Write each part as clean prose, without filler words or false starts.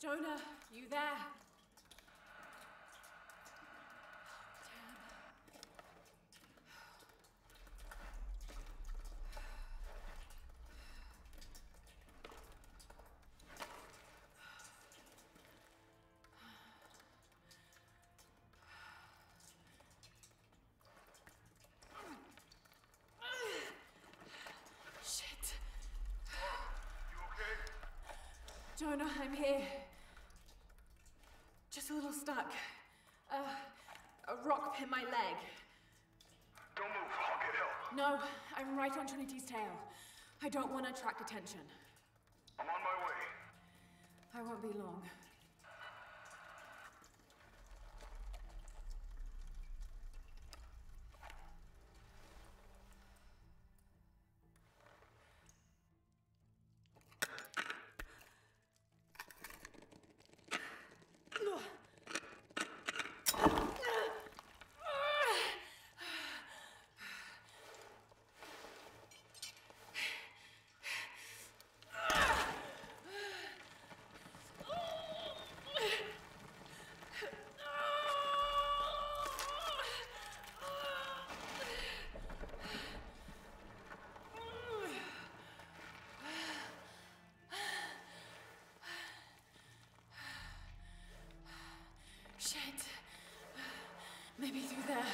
Jonah, you there? Shit. You okay? Jonah, I'm here. Just a little stuck. A rock hit my leg. Don't move, I'll get help. No, I'm right on Trinity's tail. I don't want to attract attention. I'm on my way. I won't be long. Shit. Maybe through there.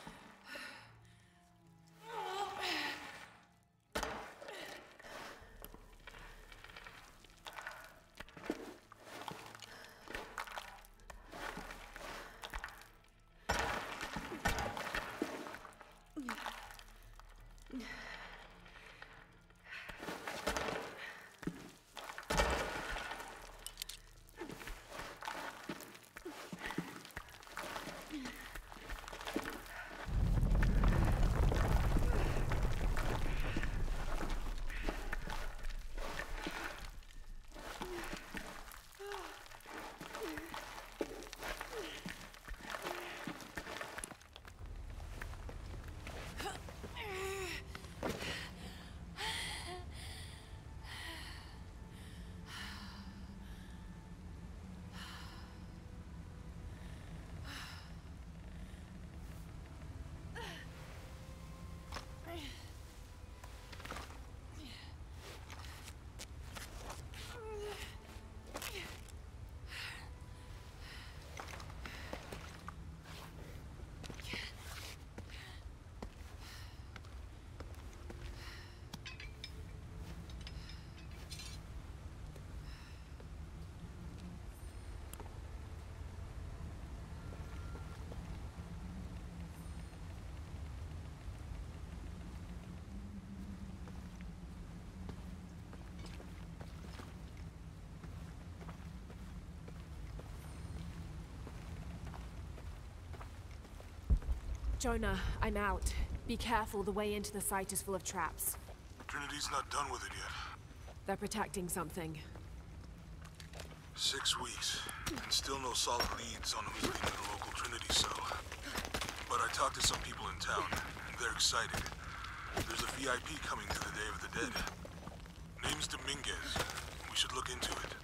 Jonah, I'm out. Be careful, the way into the site is full of traps. Trinity's not done with it yet. They're protecting something. 6 weeks, and still no solid leads on who's leading the local Trinity cell. But I talked to some people in town, and they're excited. There's a VIP coming to the Day of the Dead. Name's Dominguez. We should look into it.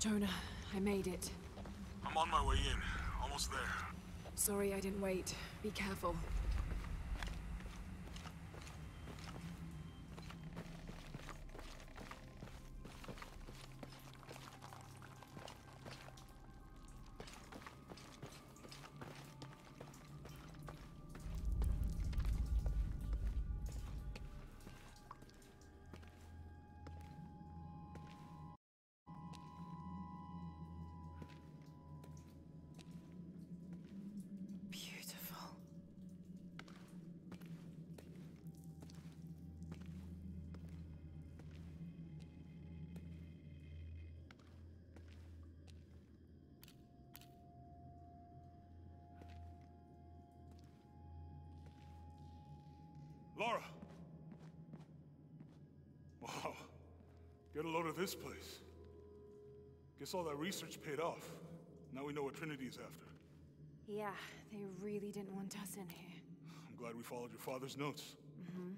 Jonah, I made it. I'm on my way in. Almost there. Sorry I didn't wait. Be careful. Beautiful. Lara! Wow. Get a load of this place. Guess all that research paid off. Now we know what Trinity's after. Yeah, they really didn't want us in here. I'm glad we followed your father's notes. Mm-hmm.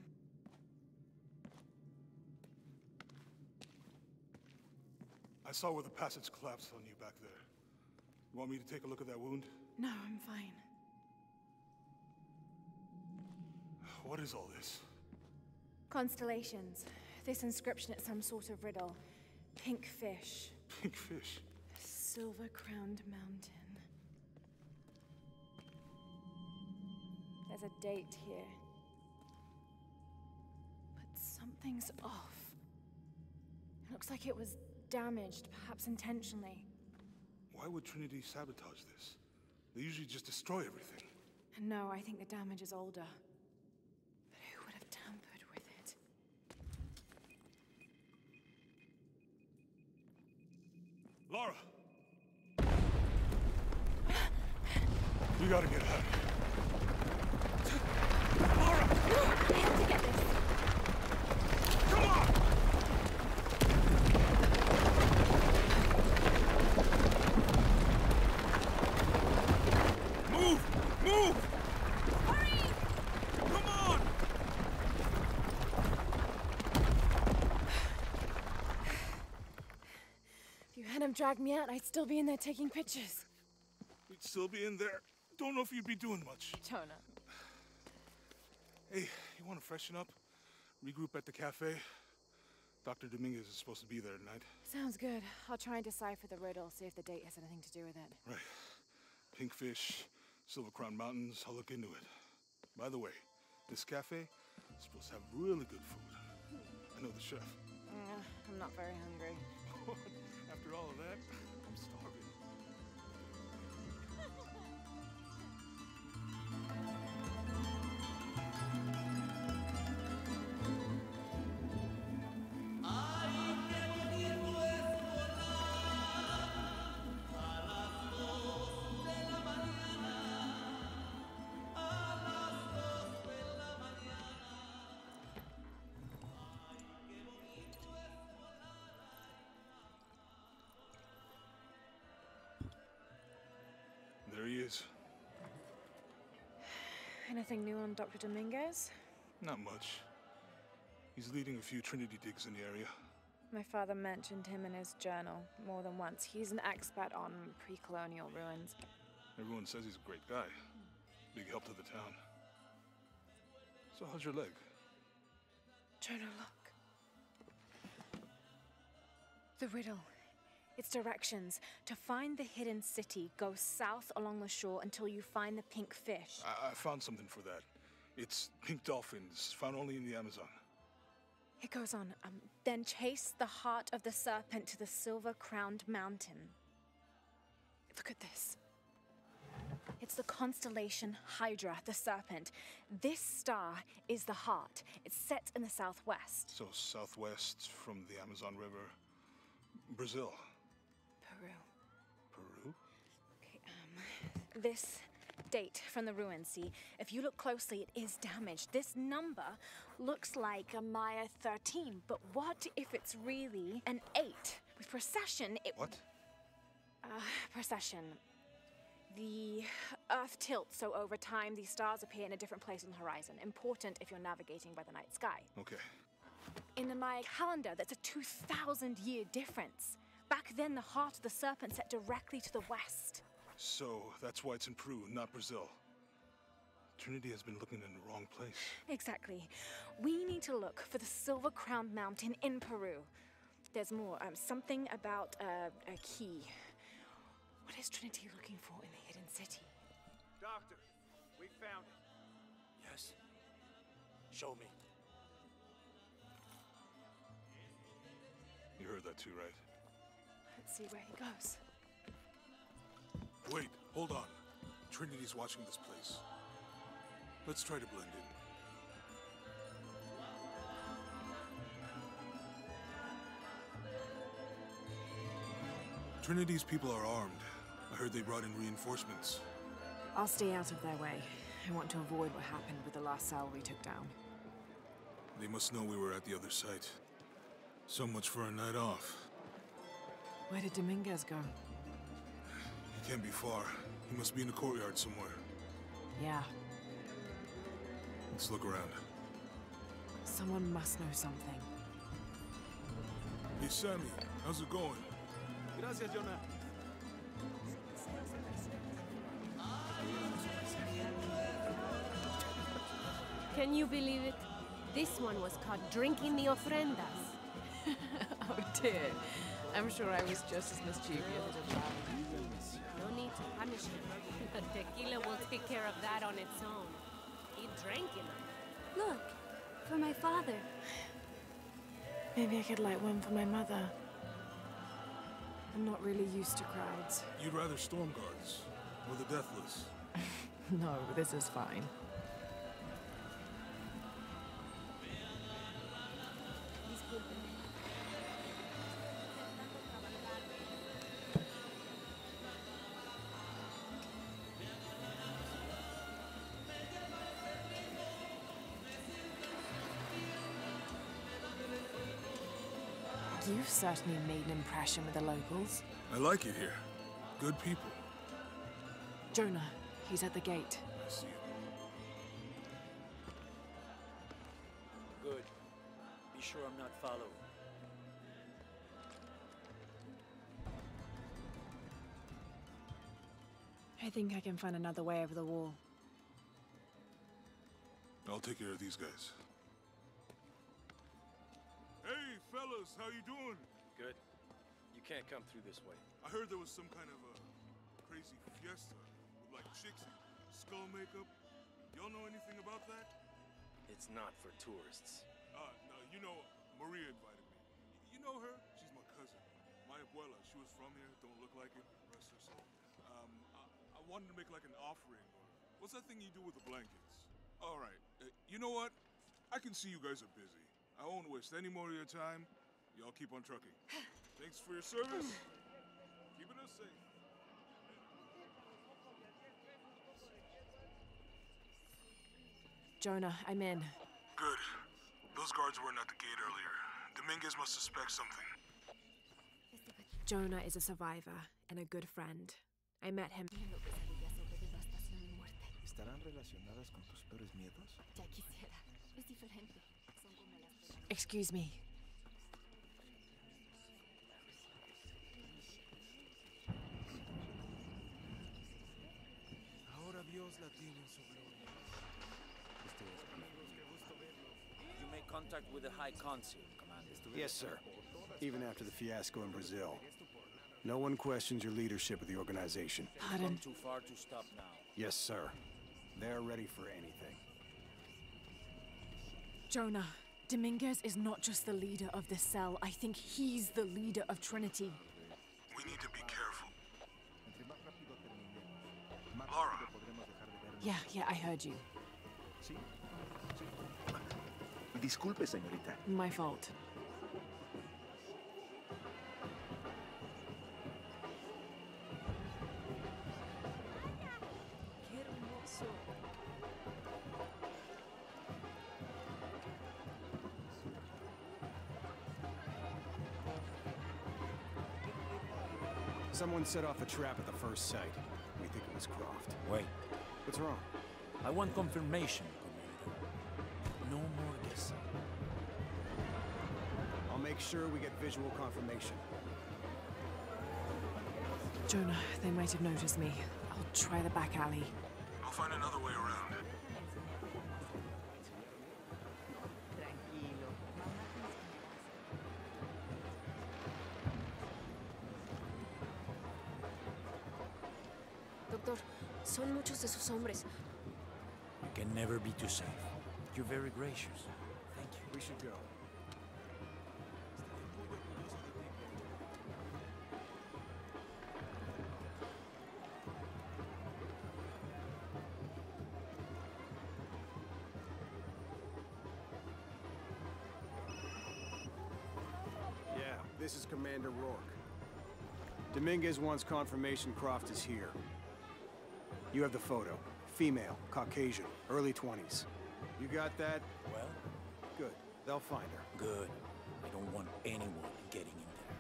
I saw where the passage collapsed on you back there. You want me to take a look at that wound? No, I'm fine. What is all this? Constellations. This inscription is some sort of riddle. Pink fish. Pink fish? Silver-crowned mountain. There's a date here. But something's off. It looks like it was damaged, perhaps intentionally. Why would Trinity sabotage this? They usually just destroy everything. No, I think the damage is older. But who would have tampered with it? Lara! We gotta get out of here. Lara! I have to get this. Come on! Move! Move! Hurry! Come on! If you hadn't dragged me out, I'd still be in there taking pictures. We'd still be in there. Don't know if you'd be doing much. Jonah. Hey, you want to freshen up? Regroup at the cafe? Dr. Dominguez is supposed to be there tonight. Sounds good. I'll try and decipher the riddle, see if the date has anything to do with it. Right. Pink fish, Silver Crown Mountains, I'll look into it. By the way, this cafe is supposed to have really good food. I know the chef. I'm not very hungry. After all of that, I'm starving. There he is. Anything new on Dr. Dominguez? Not much. He's leading a few Trinity digs in the area. My father mentioned him in his journal more than once. He's an expert on pre-colonial ruins. Everyone says he's a great guy. Big help to the town. So how's your leg? Jonah, look. The riddle. Its directions. To find the hidden city, go south along the shore until you find the pink fish. I found something for that. It's pink dolphins, found only in the Amazon. It goes on. Then chase the heart of the serpent to the silver-crowned mountain. Look at this. It's the constellation Hydra, the serpent. This star is the heart. It's set in the southwest. So southwest from the Amazon River. Brazil. Peru. Peru? Okay, this date from the ruins, see? If you look closely, it is damaged. This number looks like a Maya 13, but what if it's really an 8? With precession, it... What? Precession. The Earth tilts, so over time, these stars appear in a different place on the horizon. Important if you're navigating by the night sky. Okay. In the Maya calendar, that's a 2,000-year difference. Back then, the heart of the serpent set directly to the west. So, that's why it's in Peru, not Brazil. Trinity has been looking in the wrong place. Exactly. We need to look for the Silver Crowned Mountain in Peru. There's more. Something about a key. What is Trinity looking for in the hidden city? Doctor, we found it. Yes? Show me. You heard that too, right? Let's see where he goes. Wait, hold on. Trinity's watching this place. Let's try to blend in. Trinity's people are armed. I heard they brought in reinforcements. I'll stay out of their way. I want to avoid what happened with the last cell we took down. They must know we were at the other site. So much for a night off. Where did Dominguez go? He can't be far. He must be in the courtyard somewhere. Yeah. Let's look around. Someone must know something. Hey, Sammy. How's it going? Gracias, Jonah. Can you believe it? This one was caught drinking the ofrendas. Oh dear. I'm sure I was just as mischievous. No need to punish him. The tequila will take care of that on its own. He drank enough. Look, for my father. Maybe I could light one for my mother. I'm not really used to crowds. You'd rather storm guards or the deathless? No, this is fine. You've certainly made an impression with the locals. I like it here. Good people. Jonah, he's at the gate. I see him. Good. Be sure I'm not followed. I think I can find another way over the wall. I'll take care of these guys. Hey, fellas, how you doing? Good. You can't come through this way. I heard there was some kind of a crazy fiesta with like chicks and skull makeup. Y'all know anything about that? It's not for tourists. No, you know, Maria invited me. You know her? She's my cousin. My abuela, she was from here, don't look like it, rest her soul. I wanted to make like an offering. What's that thing you do with the blankets? All right, you know what? I can see you guys are busy. I won't waste any more of your time. Y'all keep on trucking. Thanks for your service. Keeping us safe. Jonah, I'm in. Good. Those guards weren't at the gate earlier. Dominguez must suspect something. Jonah is a survivor and a good friend. I met him. ¿Estarán relacionadas con tus peores miedos? Ya quisiera. Es diferente. Son como las... Excuse me. Ahora Dios la tiene en su gloria. You make contact with the High Consul, Commander. Yes, sir. Even after the fiasco in Brazil. No one questions your leadership of the organization. Pardon? Come too far to stop now. Yes, sir. They're ready for anything. Jonah, Dominguez is not just the leader of this cell. I think he's the leader of Trinity. We need to be careful. Laura. Yeah, I heard you. Disculpe, señorita. My fault. Qué hermoso. Someone set off a trap at the first site. We think it was Croft. Wait. What's wrong? I want confirmation, Commander. No more guessing. I'll make sure we get visual confirmation. Jonah, they might have noticed me. I'll try the back alley. I'll find another way around. Doctor, son muchos de sus hombres. You can never be too safe. You're very gracious. Thank you. We should go. Yeah, this is Commander Rourke. Dominguez wants confirmation Croft is here. You have the photo. Female, Caucasian, early 20s. You got that? Well, Good. They'll find her. good. I don't want anyone getting in there.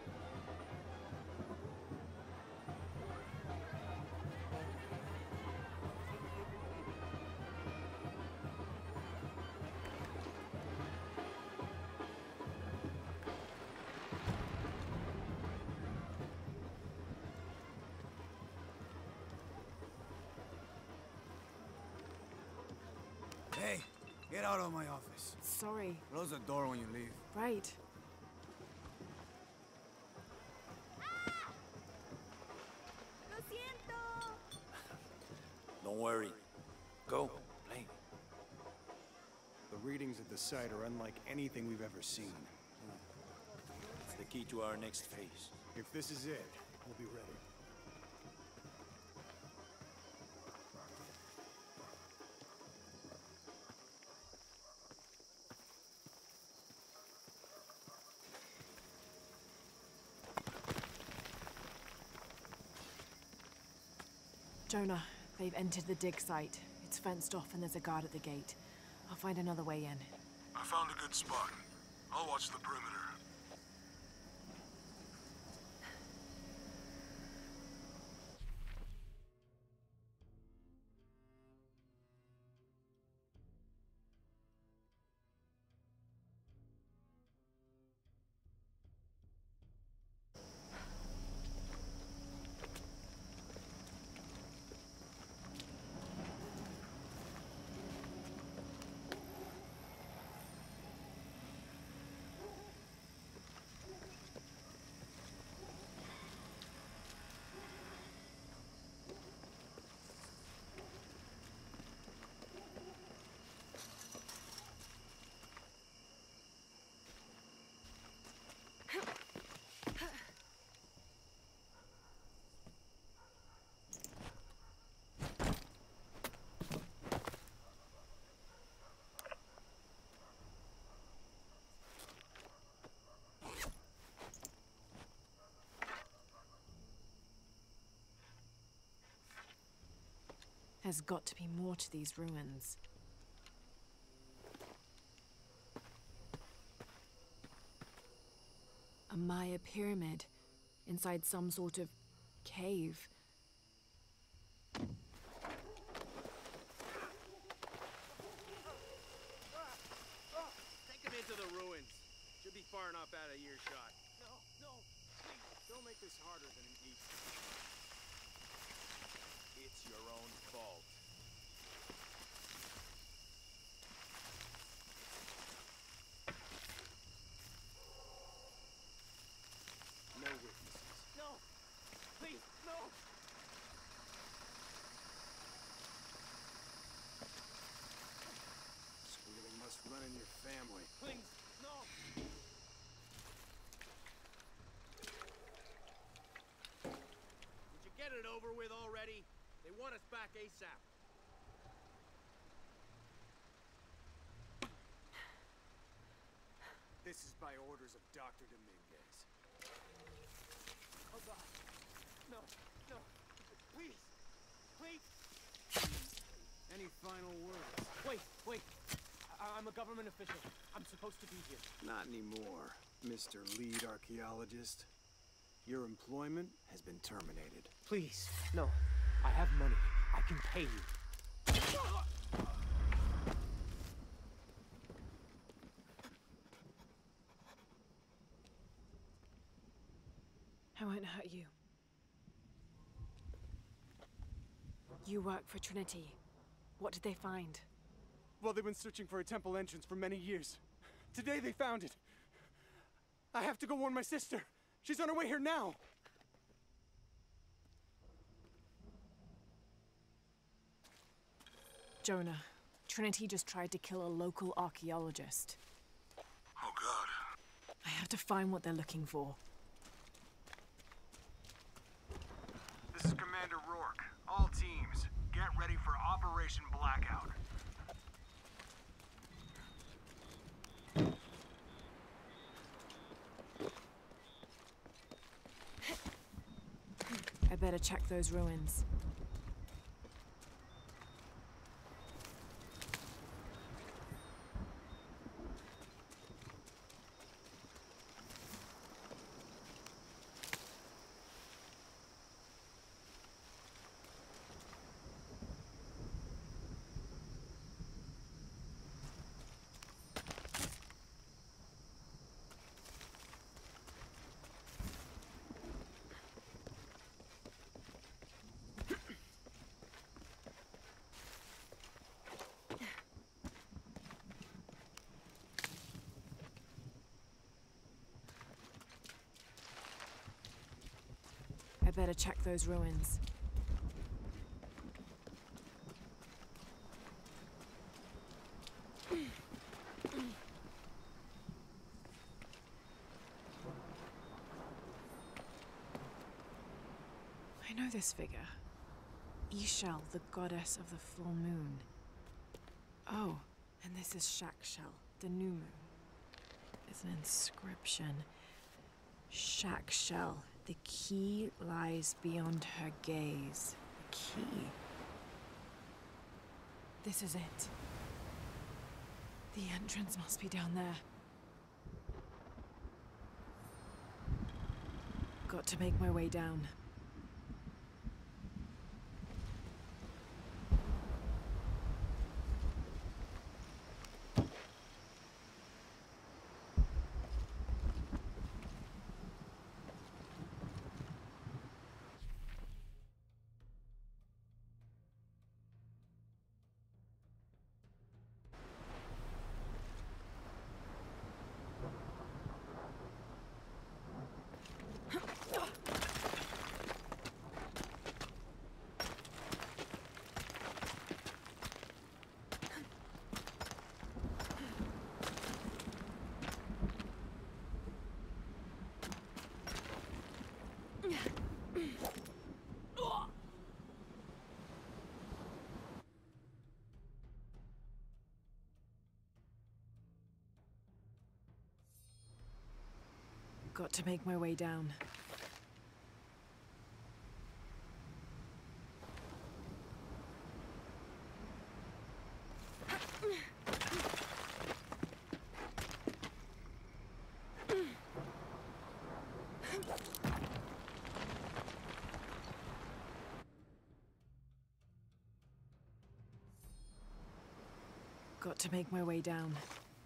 Hey, get out of my office. Sorry. Close the door when you leave. Right. Don't worry. Go, play. The readings at the site are unlike anything we've ever seen. It's the key to our next phase. If this is it, we'll be ready. Jonah, they've entered the dig site. It's fenced off and there's a guard at the gate. I'll find another way in. I found a good spot. I'll watch the perimeter. There's got to be more to these ruins. A Maya pyramid inside some sort of cave. Take him into the ruins. Should be far enough out of earshot. No, please, don't make this harder than it needs to be. It's your own fault. No witnesses. No! Please, no! Squealing must run in your family. Please, no! Would you get it over with already? They want us back ASAP. This is by orders of Dr. Dominguez. Oh God. No, no. Please. Please. Any final words? Wait. I'm a government official. I'm supposed to be here. Not anymore, Mr. Lead Archaeologist. Your employment has been terminated. Please. No. I have money. I can pay you. I won't hurt you. You work for Trinity. What did they find? Well, they've been searching for a temple entrance for many years. Today they found it. I have to go warn my sister. She's on her way here now. Jonah, Trinity just tried to kill a local archaeologist. Oh, God. I have to find what they're looking for. This is Commander Rourke. All teams, get ready for Operation Blackout. I better check those ruins. I better check those ruins. I know this figure. Ishel, the goddess of the full moon. Oh, and this is Shakshel, the new moon. It's an inscription. Shakshel, the key lies beyond her gaze. The key. This is it. The entrance must be down there. Got to make my way down. Got to make my way down. Got to make my way down.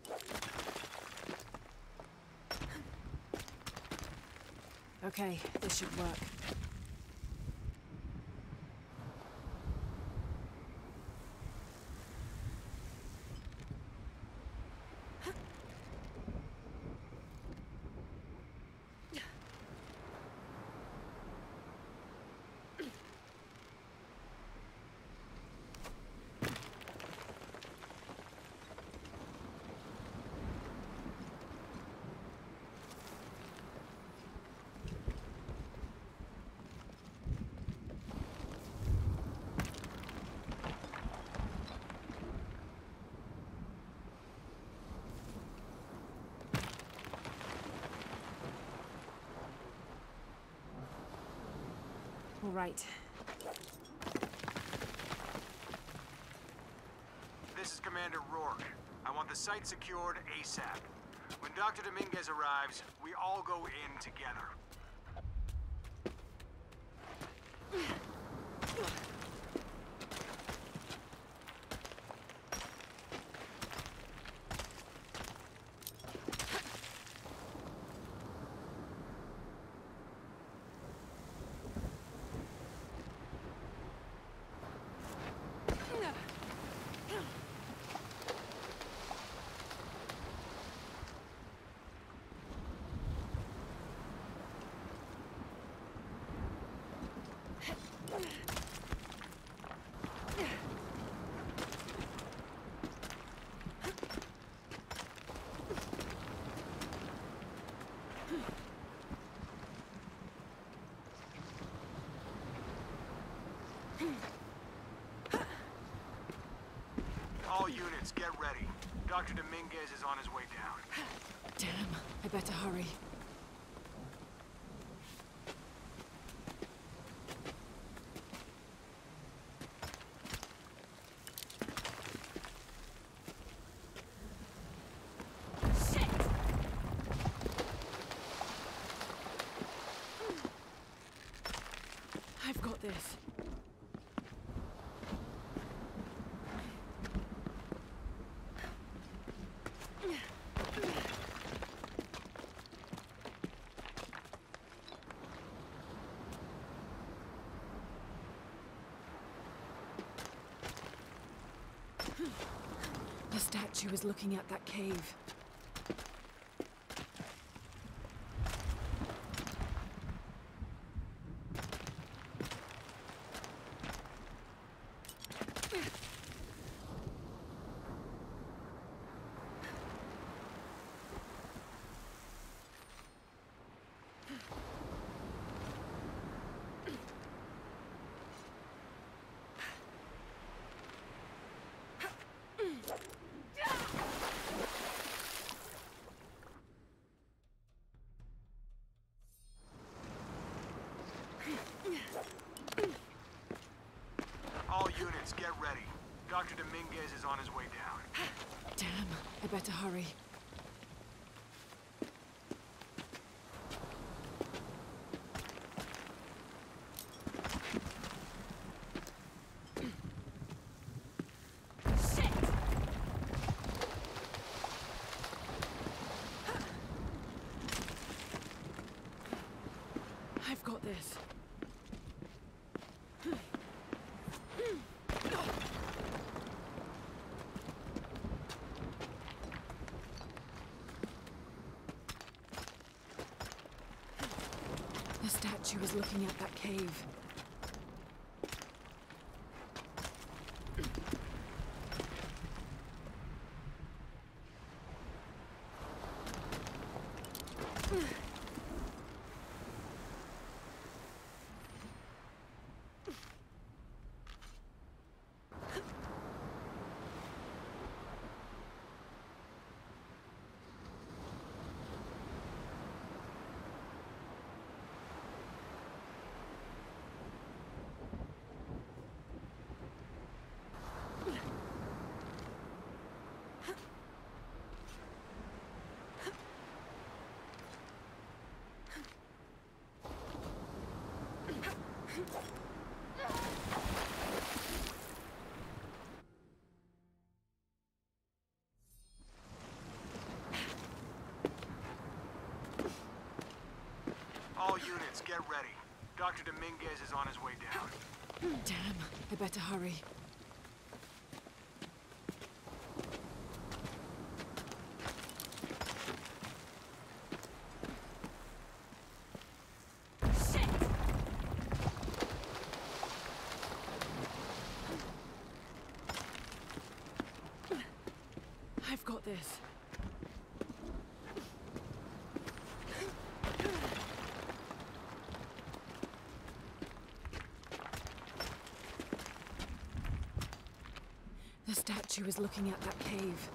Okay, this should work. All right. This is Commander Rourke. I want the site secured ASAP. When Dr. Dominguez arrives, we all go in together. units, get ready. Dr. Dominguez is on his way down. Damn, I better hurry. I've got this. The statue is looking at that cave. All units, get ready. Dr. Dominguez is on his way down. Damn, I better hurry. I've got this. The statue is looking at that cave. All units, get ready. Dr. Dominguez is on his way down. Damn, I better hurry. I've got this. The statue is looking at that cave.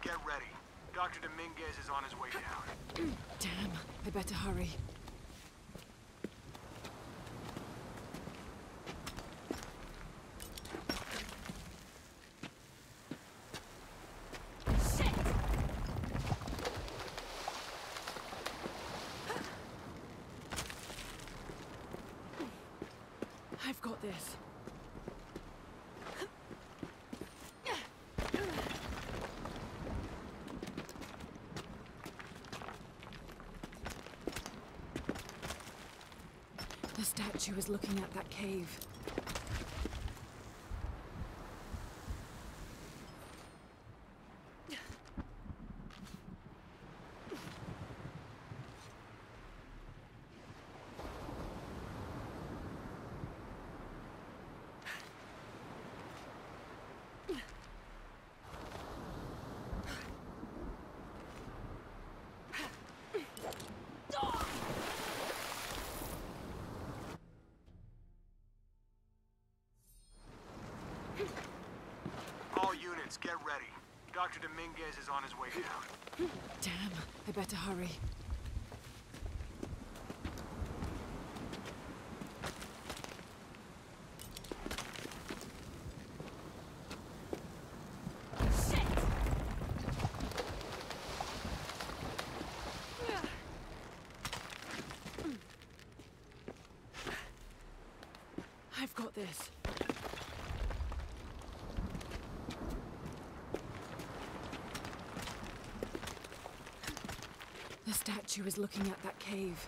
get ready. Dr. Dominguez is on his way down. Damn, I better hurry. I've got this. The statue is looking at that cave. All units, get ready. Dr. Dominguez is on his way down. Damn, I better hurry. I've got this. The statue is looking at that cave.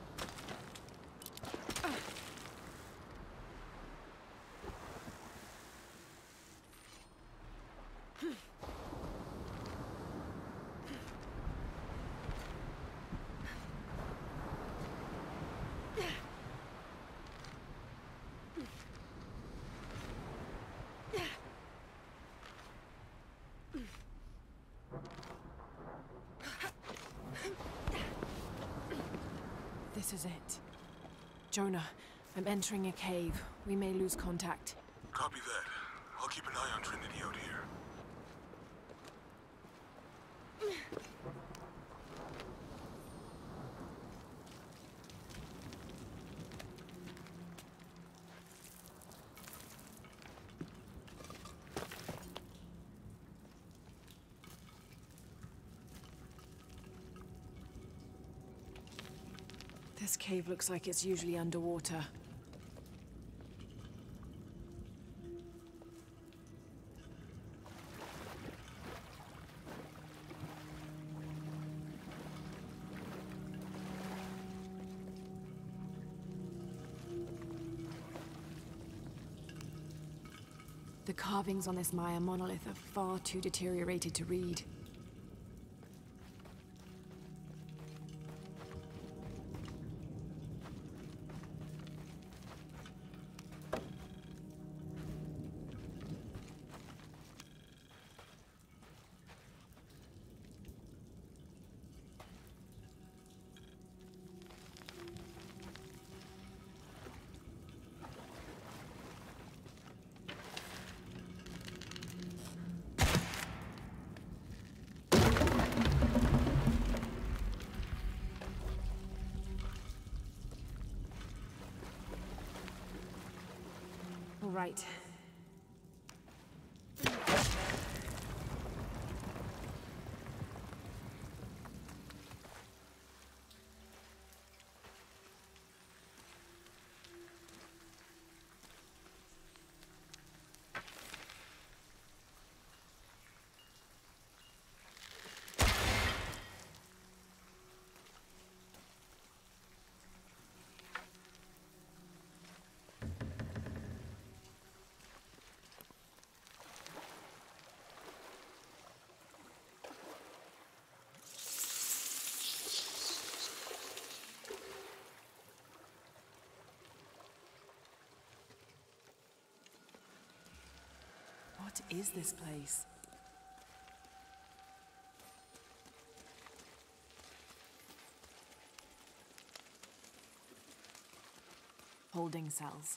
This is it. Jonah, I'm entering a cave. We may lose contact. Copy that. I'll keep an eye on Trinity out here. This cave looks like it's usually underwater. The carvings on this Maya monolith are far too deteriorated to read. All right. What is this place? Holding cells.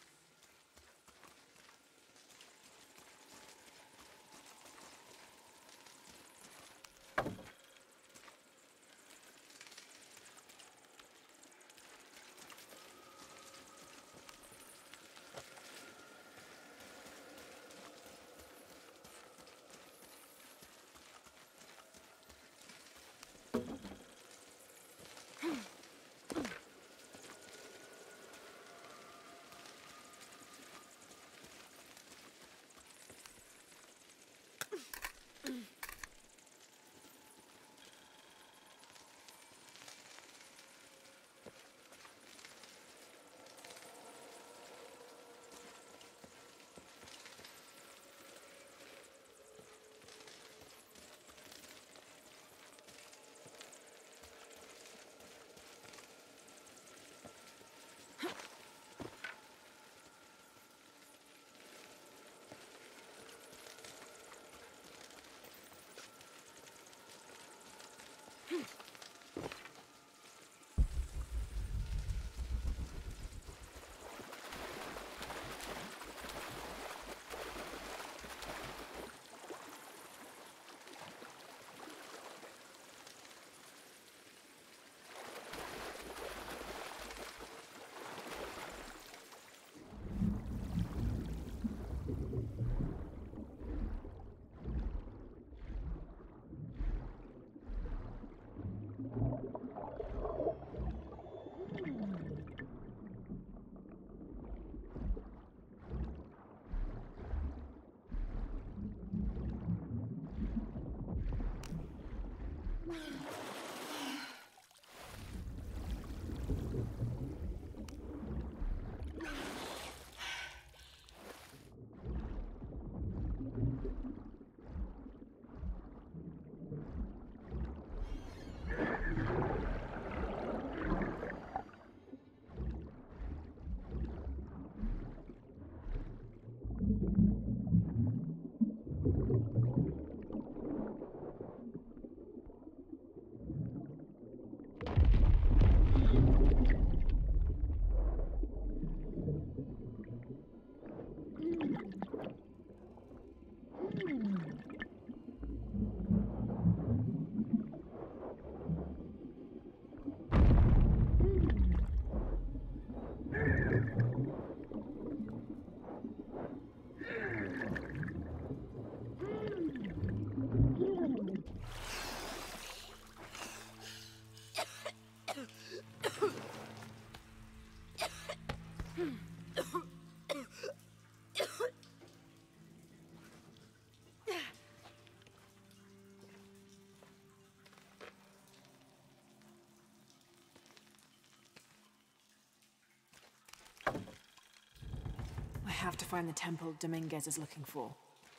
I have to find the temple Dominguez is looking for.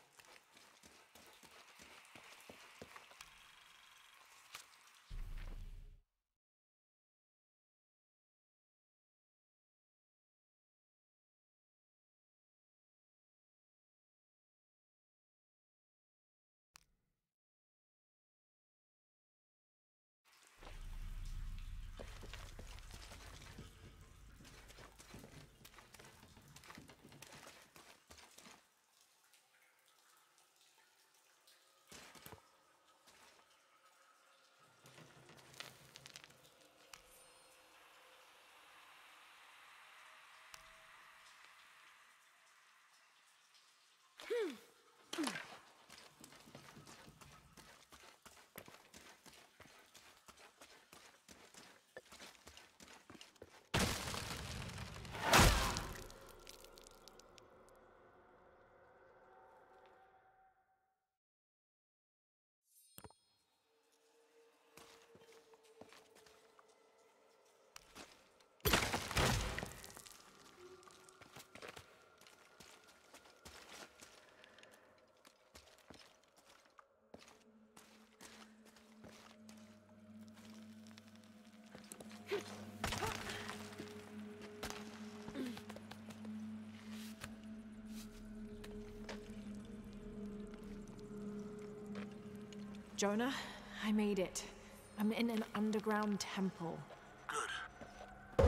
Jonah, I made it. I'm in an underground temple. Good.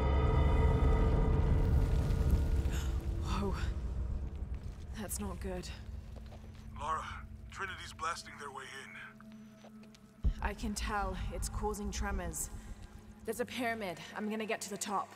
Whoa. That's not good. Lara, Trinity's blasting their way in. I can tell. It's causing tremors. There's a pyramid. I'm gonna get to the top.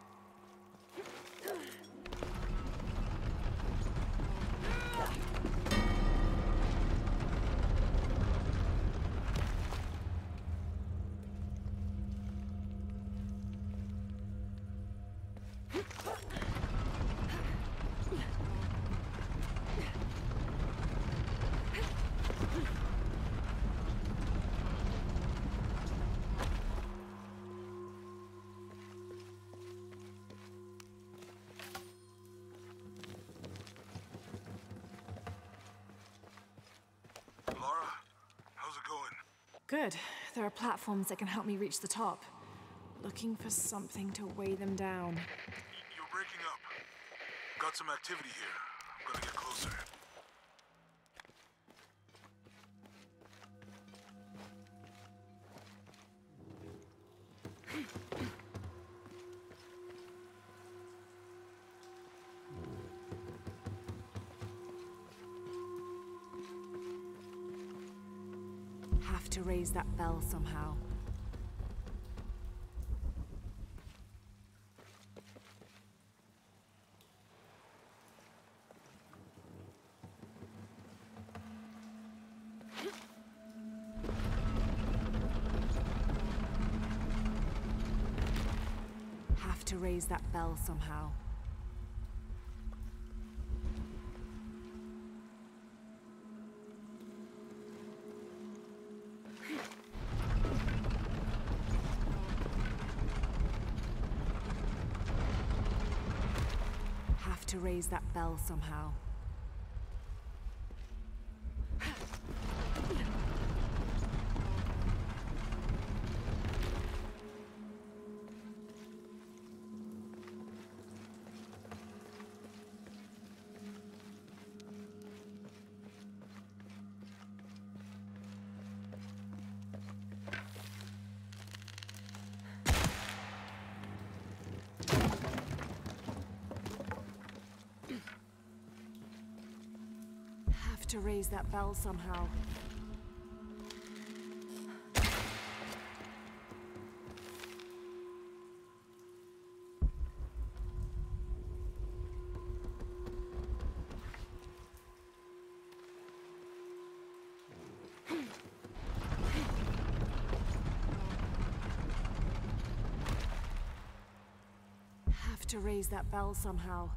Good. There are platforms that can help me reach the top. Looking for something to weigh them down. You're breaking up. Got some activity here. I'm gonna get closer. Have to raise that bell somehow. Have to raise that bell somehow. to raise that bell somehow. To raise that bell somehow. Have to raise that bell somehow.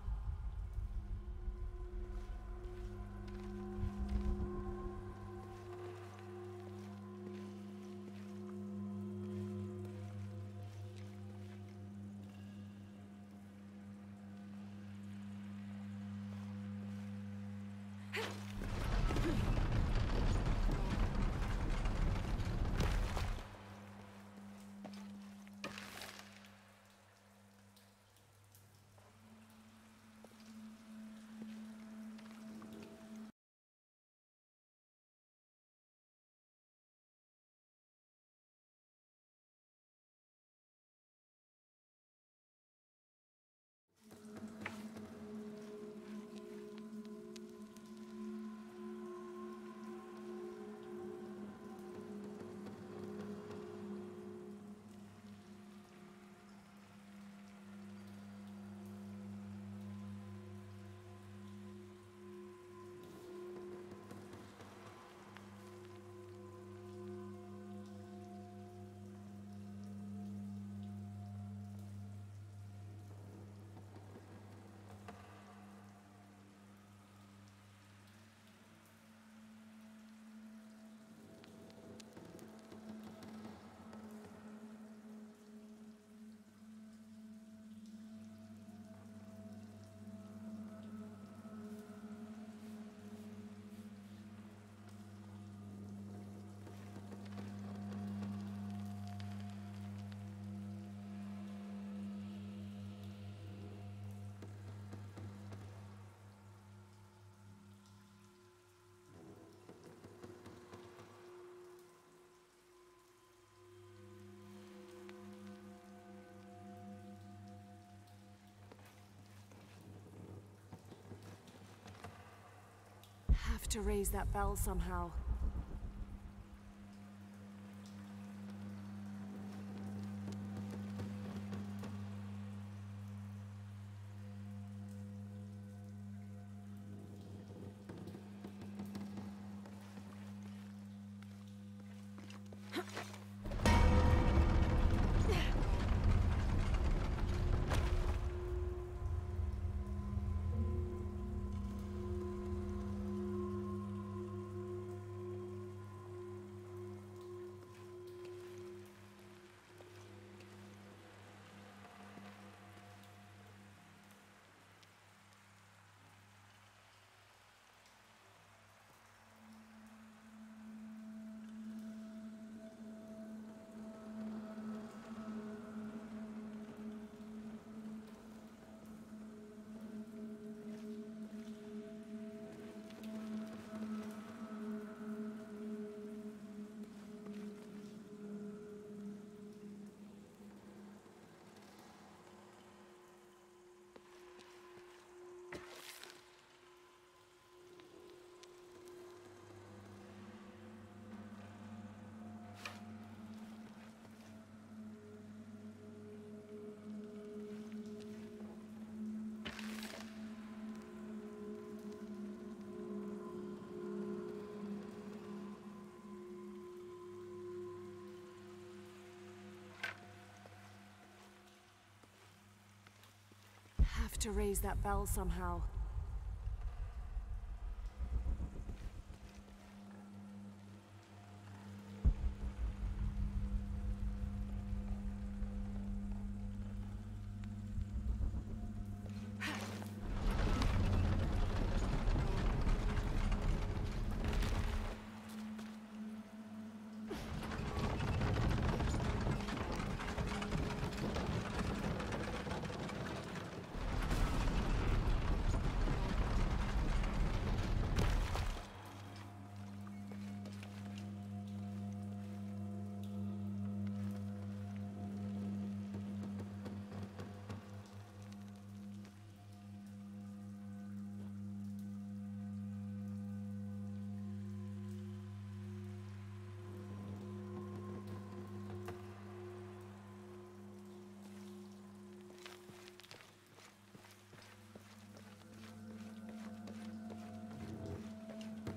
Have to raise that bell somehow. Have to raise that bell somehow.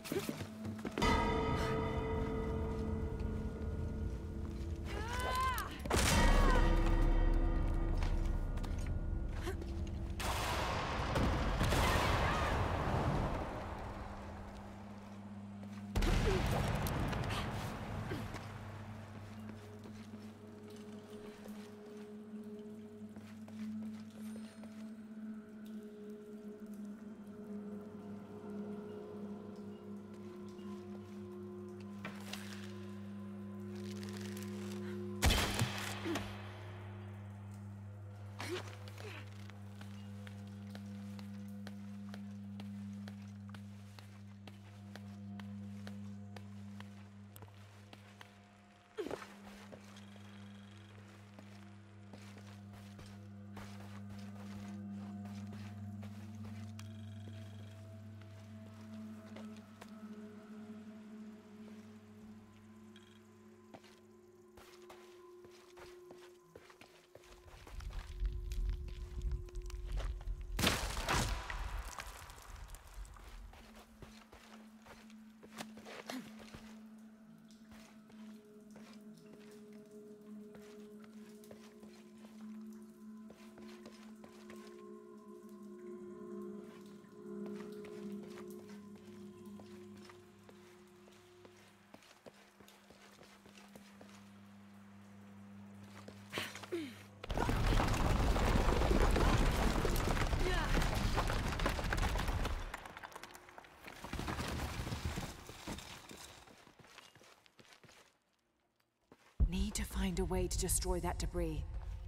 Need to find a way to destroy that debris.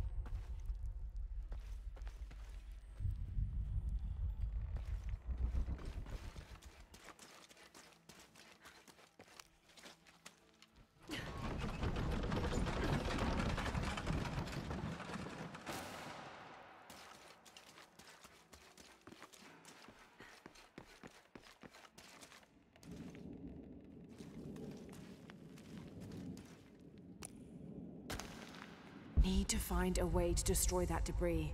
Need to find a way to destroy that debris.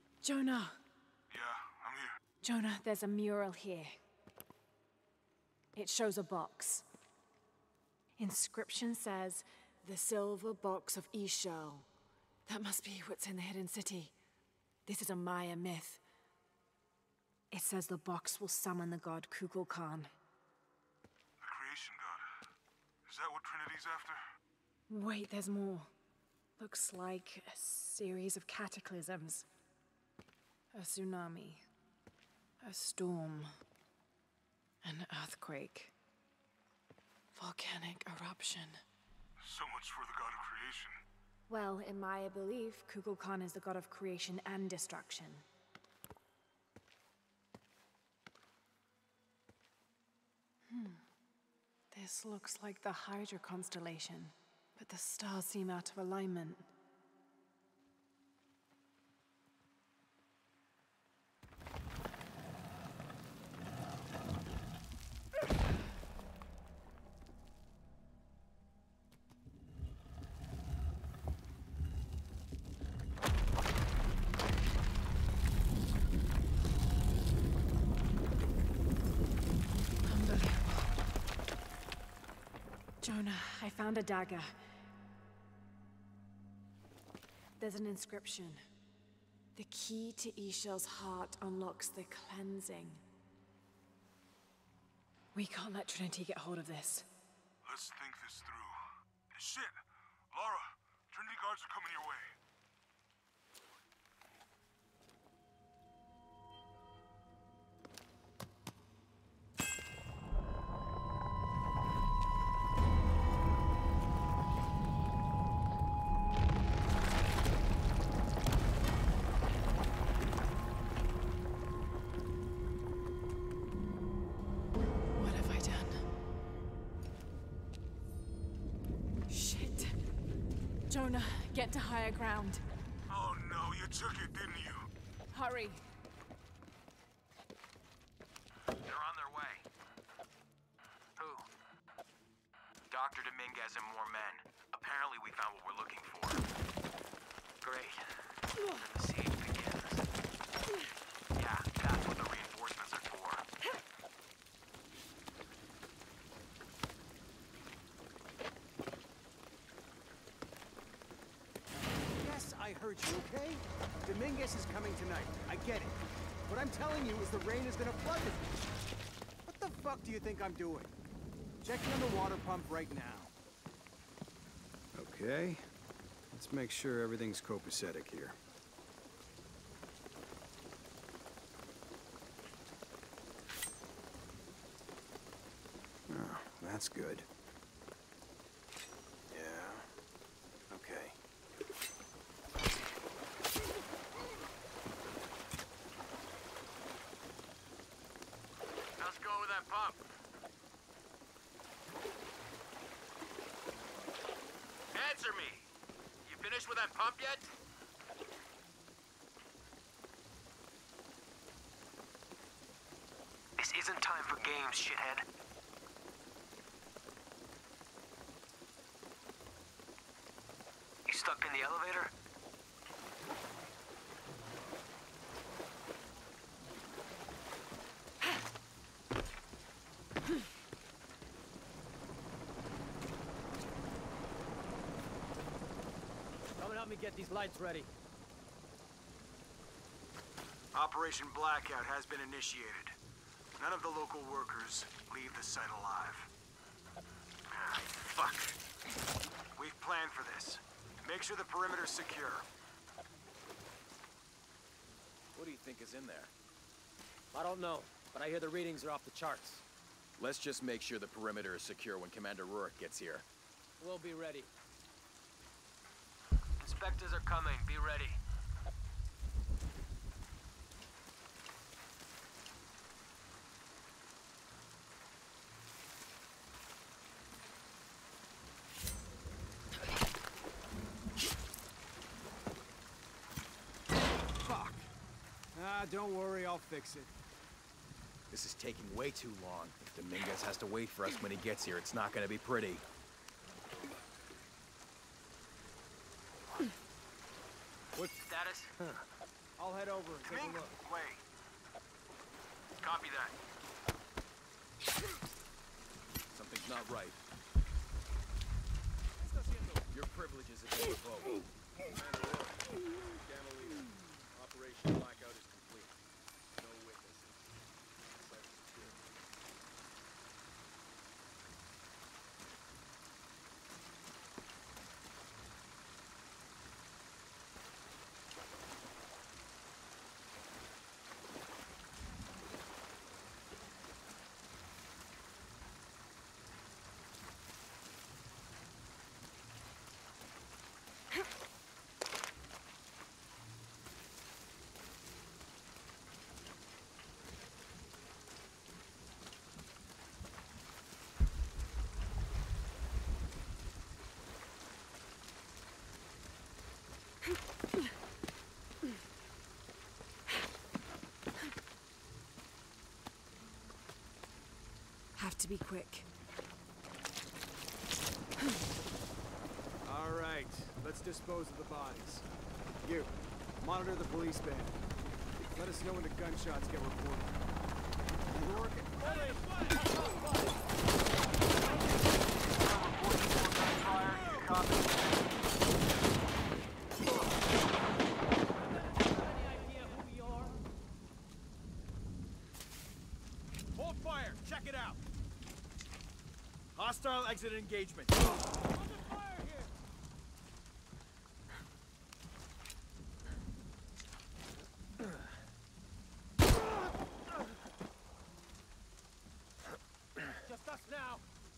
Yeah, Jonah. I'm here. Jonah, there's a mural here. It shows a box. Inscription says, "The Silver Box of Ix Chel." That must be what's in the Hidden City. This is a Maya myth. It says the box will summon the god Kukulkan. The creation god. Is that what Trinity's after? Wait, there's more. Looks like a series of cataclysms. A tsunami. A storm. An earthquake. Volcanic eruption. So much for the god of creation. Well, in Maya belief, Kukulkan is the god of creation and destruction. This looks like the Hydra constellation, but the stars seem out of alignment. Jonah, I found a dagger. There's an inscription. The key to Ix Chel's heart unlocks the cleansing. We can't let Trinity get hold of this. Let's think this through. Shit! Lara, Trinity guards are coming your way. What have I done? Shit. Jonah, get to higher ground. Oh no, you took it, didn't you? Hurry. They're on their way. Who? Dr. Dominguez and more men. Apparently we found what we're looking for. Great. Then the siege begins. Yeah, that's what the reinforcements are for. Yes, I heard you, okay? Dominguez is coming tonight. I get it. What I'm telling you is the rain is gonna flood the beach. What the fuck do you think I'm doing? Checking on the water pump right now. Okay. Let's make sure everything's copacetic here. Oh, that's good. Yeah. Okay. How's it going with that pump? Answer me! You finished with that pump yet? This isn't time for games, shithead. You stuck in the elevator? Come and help me get these lights ready. Operation Blackout has been initiated. None of the local workers leave the site alive. Ah, fuck. We've planned for this. Make sure the perimeter's secure. What do you think is in there? I don't know, but I hear the readings are off the charts. Let's just make sure the perimeter is secure when Commander Rourke gets here. We'll be ready. Inspectors are coming. Be ready. Fuck. Ah, don't worry, I'll fix it. This is taking way too long. If Dominguez has to wait for us when he gets here, it's not gonna be pretty. What status? I'll head over and take a look. Wait. Copy that. not right. Your privileges have been revoked. Commander Rourke, Gamelina. Operation Blackout is complete. No witnesses. Site secure. Have to be quick. All right, let's dispose of the bodies. You, monitor the police band. Let us know when the gunshots get reported. Rourke, Hold fire! Check it out! Hostile exit engagement. Just us now.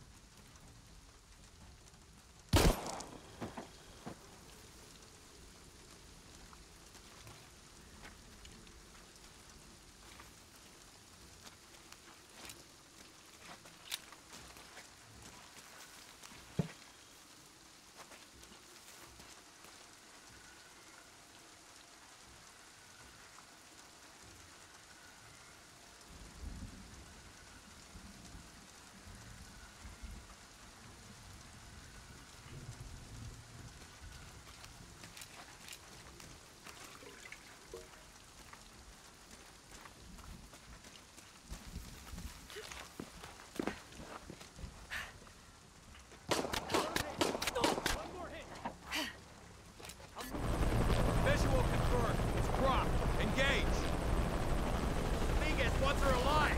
Visual confirmed. It's Croft. Engage. Dominguez wants her alive.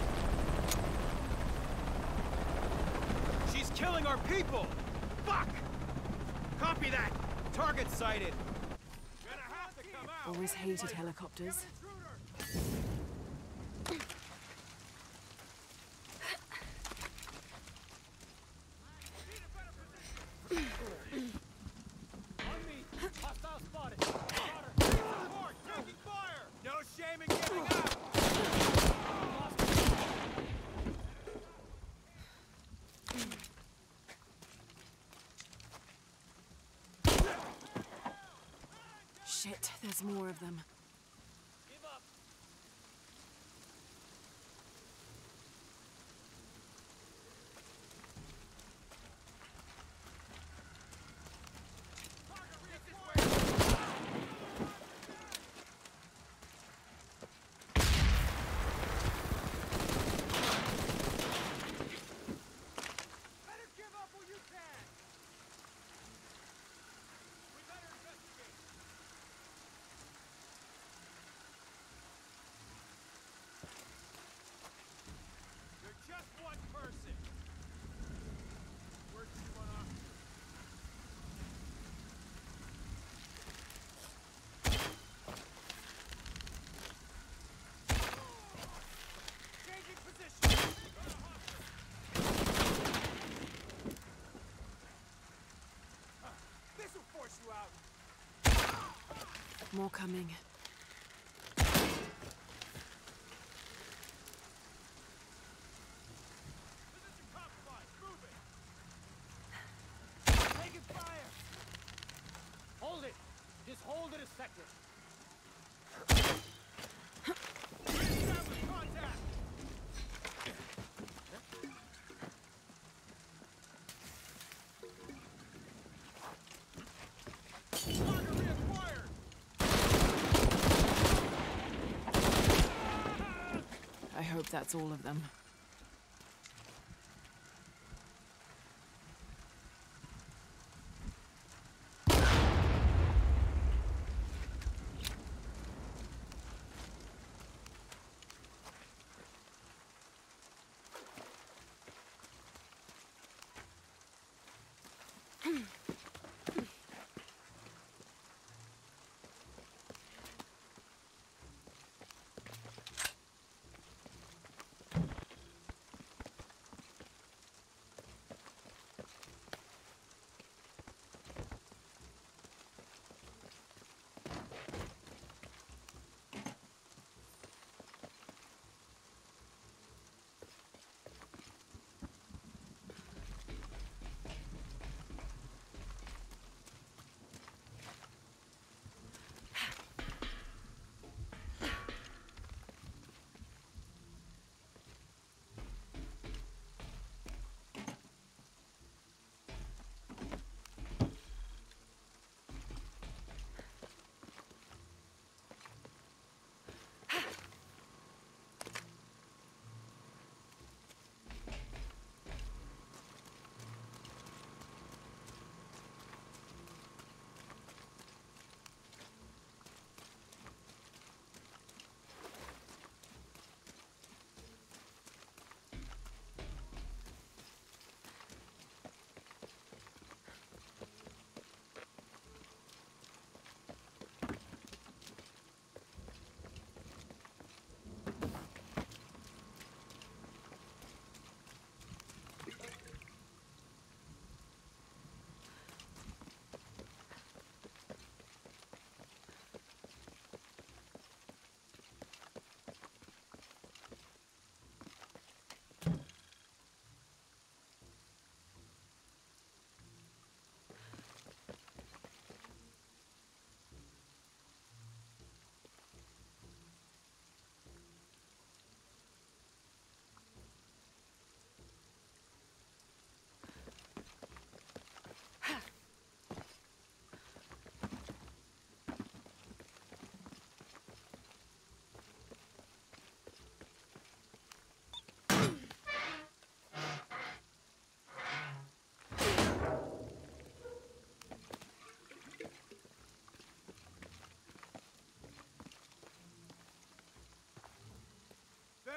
She's killing our people. Fuck! Copy that. Target sighted. Gonna have to come out. Always hated helicopters. Hostile spotted. Support! Taking fire! No shame in giving up. Shit, there's more of them. Give up. Better give up where you can. We better investigate. You're just one person. Where'd you run off to? Changing position. This will force you out. More coming. Position compromised. Move it. Taking fire. Hold it. Just hold it a second. Establish contact. Target reacquired. I hope that's all of them.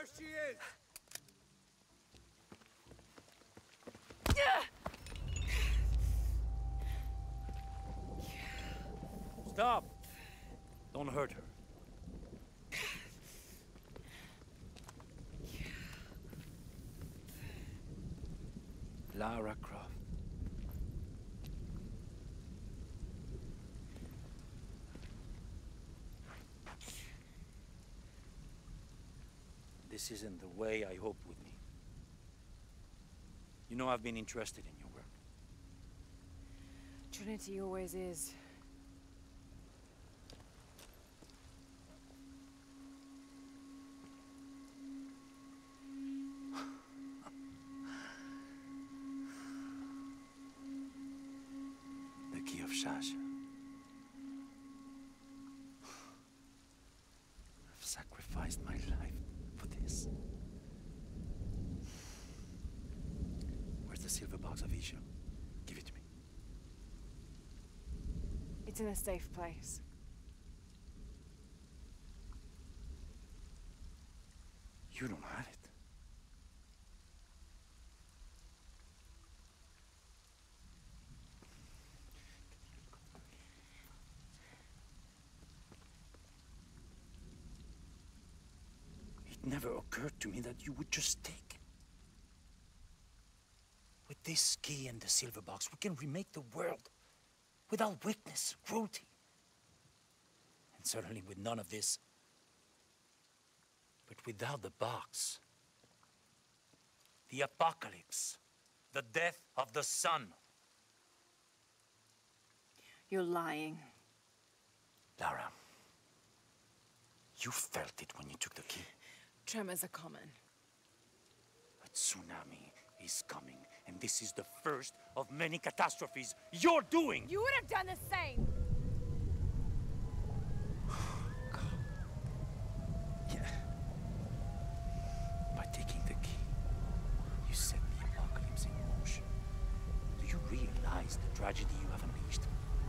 There she is! Stop! Don't hurt her. Lara Croft. This isn't the way I hoped with me. You know I've been interested in your work. Trinity always is. The key of Shasha. I've sacrificed my life for this. Where's the silver box of Isha? Give it to me. It's in a safe place. You don't have it. It never occurred to me that you would just take. With this key and the silver box, we can remake the world without weakness, cruelty. And certainly with none of this. But without the box, the apocalypse, the death of the sun. You're lying. Lara, you felt it when you took the key. Tremors are common. A tsunami is coming, and this is the first of many catastrophes you're doing! You would have done the same! Yeah. By taking the key, you set the apocalypse in motion. Do you realize the tragedy you have unleashed?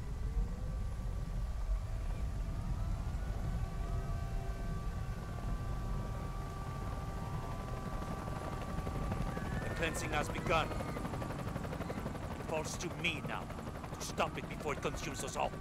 The cleansing has begun. It falls to me now to stop it before it consumes us all.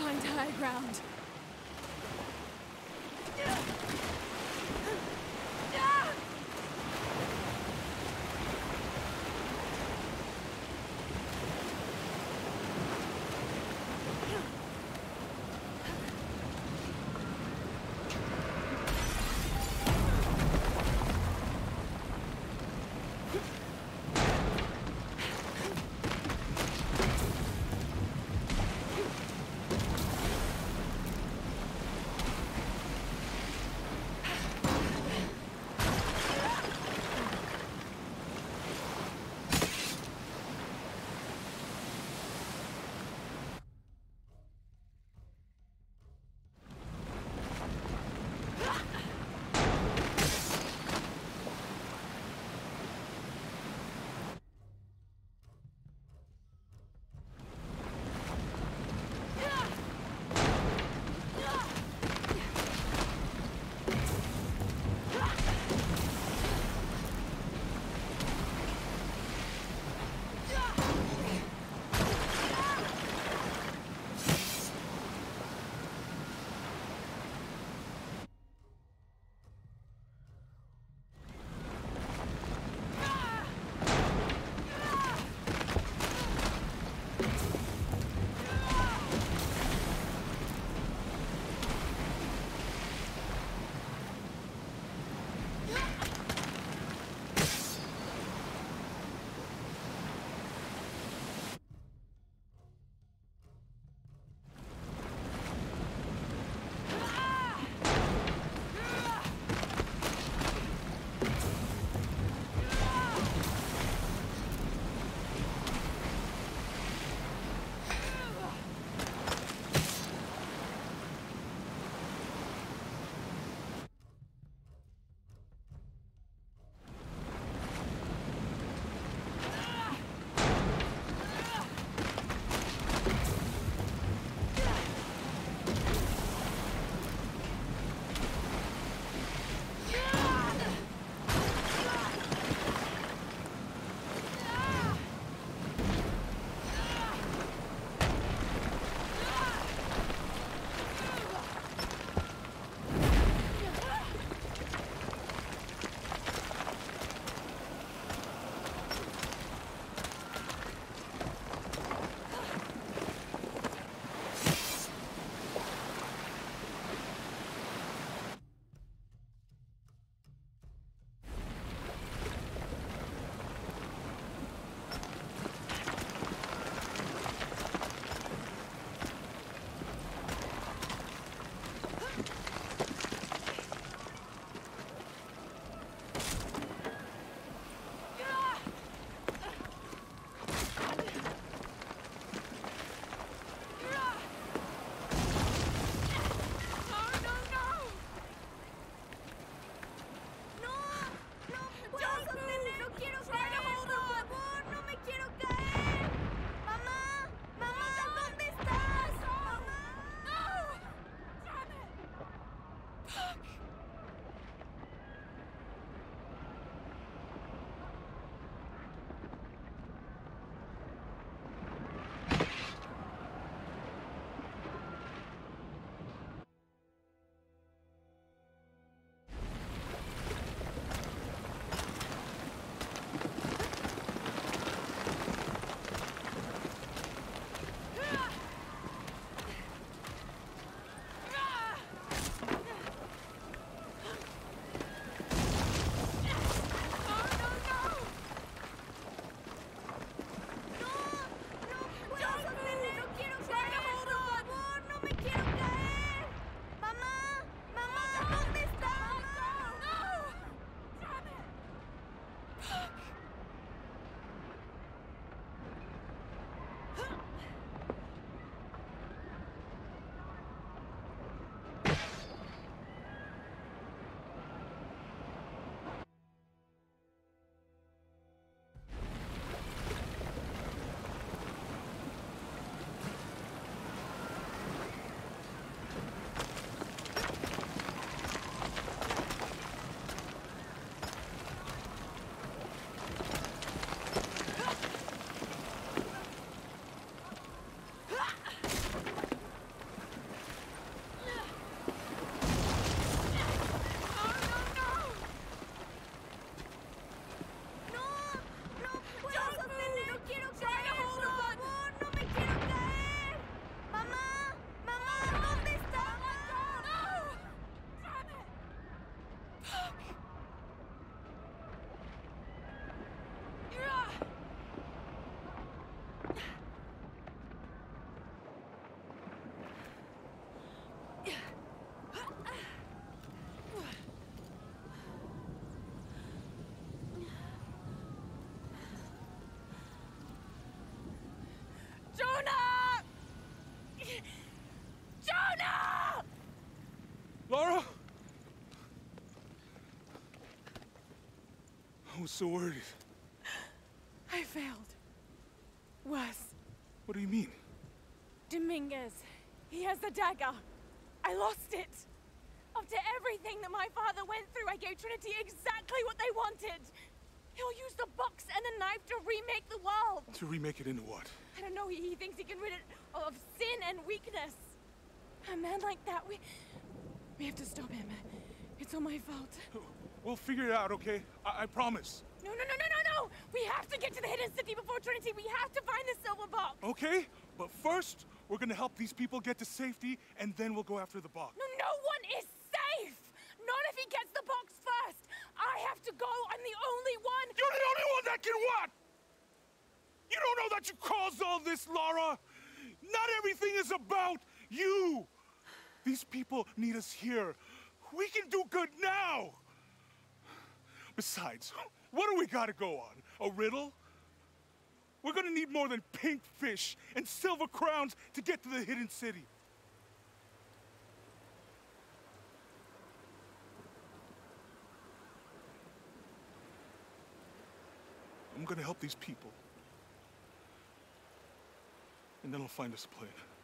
find high ground. I was so worried. I failed. Worse. What do you mean? Dominguez. He has the dagger. I lost it. After everything that my father went through, I gave Trinity exactly what they wanted. He'll use the box and the knife to remake the world. To remake it into what? I don't know, he thinks he can rid it of sin and weakness. A man like that, we have to stop him. It's all my fault. We'll figure it out, okay? I promise. No! We have to get to the hidden city before Trinity. We have to find the silver box. Okay, but first, we're gonna help these people get to safety, and then we'll go after the box. No one is safe! Not if he gets the box first! I have to go! I'm the only one! You're the only one that can what? You don't know that you caused all this, Lara! Not everything is about you! These people need us here. We can do good now! Besides, what do we gotta go on? A riddle? We're gonna need more than pink fish and silver crowns to get to the hidden city. I'm gonna help these people. And then I'll find us a plane.